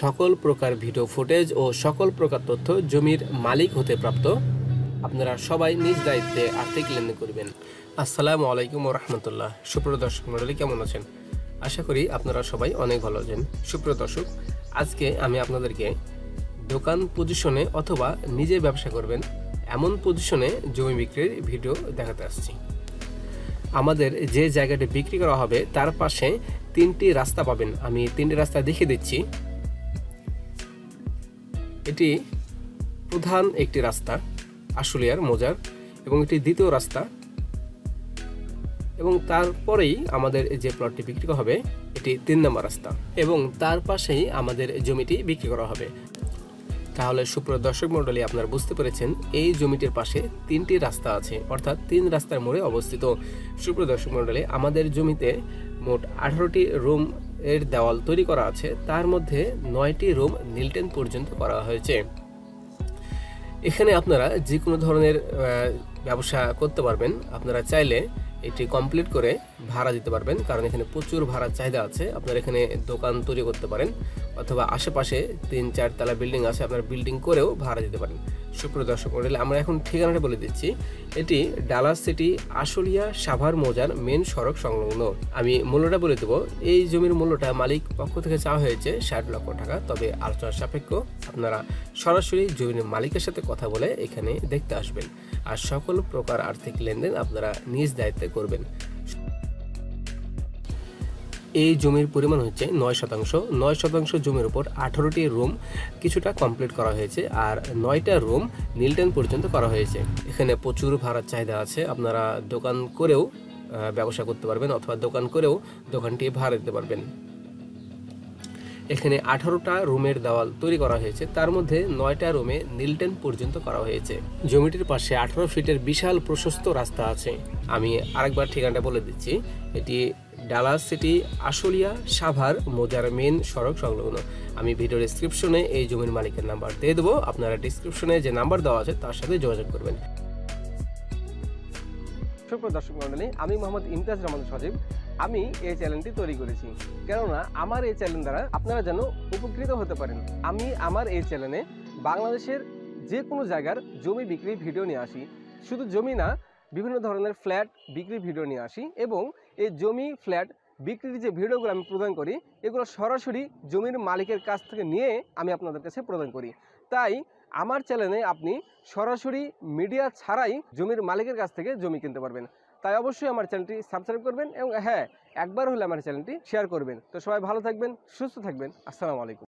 সকল প্রকার video footage ও সকল প্রকার তথ্য জমির মালিক হতে প্রাপ্ত। আপনারা সবাই নিজ দায়িত্বে আর্থিক লেনদেন করবেন। আসসালামু আলাইকুম ওয়া রাহমাতুল্লাহ। সুপ্রিয় দর্শক মণ্ডলী, কেমন আছেন? আশা করি আপনারা সবাই অনেক ভালো আছেন। সুপ্রিয় দর্শক, আজকে আমি আপনাদেরকে দোকান পজিশনে অথবা নিজে ব্যবসা করবেন এমন পজিশনে জমি বিক্রির ভিডিও দেখাতে আসছি। আমাদের যে জায়গাটি বিক্রি করা হবে তার পাশে তিনটি রাস্তা পাবেন। আমি তিনটি রাস্তা দেখিয়ে দিচ্ছি। এটি প্রধান একটি রাস্তা আশুলিয়ার মৌজার, এবং এটি দ্বিতীয় রাস্তা, এবং তারপরেই আমাদের যে প্লটটি বিক্রি করা হবে এটি 3 নম্বর রাস্তা, এবং তার পাশেই আমাদের জমিটি বিক্রি করা হবে। তাহলে সুপ্রিয় দর্শক মণ্ডলী, আপনারা বুঝতে পেরেছেন এই জমিটির পাশে তিনটি রাস্তা আছে, অর্থাৎ 3 রাস্তার মোড়ে অবস্থিত। সুপ্রিয় দর্শক মণ্ডলী, আমাদের জমিতে মোট 18টি রুম এর দেওয়াল তৈরি করা আছে, তার মধ্যে 9টি রুম নীলটেন পর্যন্ত করা হয়েছে। এখানে আপনারা যে কোনো ধরনের ব্যবসা করতে পারবেন। আপনারা চাইলে এটি কমপ্লিট করে ভাড়া দিতে পারবেন, কারণ এখানে প্রচুর ভাড়ার চাহিদা আছে। আপনারা এখানে দোকান তৈরি করতে পারেন, অথবা আশেপাশে 3-4 তলা বিল্ডিং আছে, আপনারা বিল্ডিং করেও ভাড়া দিতে পারেন। সুপ্রিয় দর্শক মণ্ডলী, আমরা এখন ঠিকানাটা বলে দিচ্ছি। এটি ডালাস সিটি আশুলিয়া সাভার মৌজার মেন সড়ক সংলগ্ন। আমি মূল্যটা বলে দেবো। এই জমির মূল্যটা মালিক পক্ষ থেকে চাওয়া হয়েছে 60 লক্ষ টাকা, তবে আলোচনা সাপেক্ষ। আপনারা সরাসরি জমির মালিকের সাথে কথা বলে এখানে দেখতে আসবেন, আর সকল প্রকার আর্থিক লেনদেন আপনারা নিজ দায়িত্বে করবেন। এই জমির পরিমাণ হচ্ছে 9 শতাংশ। 9 শতাংশ জমির উপর 18টি রুম কিছুটা কমপ্লিট করা হয়েছে, আর 9টা রুম নীলটেন পর্যন্ত করা হয়েছে। এখানে প্রচুর ভাড়ার চাহিদা আছে। আপনারা দোকান করেও ব্যবসা করতে পারবেন, অথবা দোকান করেও দোকানটি ভাড়া দিতে পারবেন। এখানে 18টা রুমের দেওয়াল তৈরি করা হয়েছে, তার মধ্যে 9টা রুমে নীলটেন পর্যন্ত করা হয়েছে। জমিটির পাশে 18 ফিটের বিশাল প্রশস্ত রাস্তা আছে। আমি আরেকবার ঠিকানাটা বলে দিচ্ছি। এটি ডালাস সিটি আশুলিয়া সাভার মৌজার মেন সড়ক সংলগ্ন। আমি ভিডিও ডেসক্রিপশনে এই জমির মালিকের নাম্বার দিয়ে দেবো। আপনারা ডেসক্রিপশনে যে নাম্বার দেওয়া আছে তার সাথে যোগাযোগ করবেন। সুপ্রিয় দর্শক মণ্ডলী, আমি মোহাম্মদ ইমতিয়াজ রহমান সজীব। আমি এই চ্যানেলটি তৈরি করেছি কেননা আমার এই চ্যানেল দ্বারা আপনারা যেন উপকৃত হতে পারেন। আমি আমার এই চ্যানেলে বাংলাদেশের যে কোনো জায়গার জমি বিক্রির ভিডিও নিয়ে আসি। শুধু জমি না, বিভিন্ন ধরনের ফ্ল্যাট বিক্রির ভিডিও নিয়ে আসি, এবং এই জমি ফ্ল্যাট বিক্রির যে ভিডিওগুলো আমি প্রদান করি এগুলো সরাসরি জমির মালিকের কাছ থেকে নিয়ে আমি আপনাদের কাছে প্রদান করি। তাই আমার চ্যানেলে আপনি সরাসরি মিডিয়া ছাড়াই জমির মালিকের কাছ থেকে জমি কিনতে পারবেন। তাই অবশ্যই আমার চ্যানেলটি সাবস্ক্রাইব করবেন, এবং হ্যাঁ, একবার হলে আমার চ্যানেলটি শেয়ার করবেন। তো সবাই ভালো থাকবেন, সুস্থ থাকবেন। আসসালামু আলাইকুম।